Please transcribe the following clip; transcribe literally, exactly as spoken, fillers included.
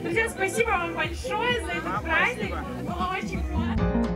Друзья, спасибо вам большое за этот праздник. Было очень классно.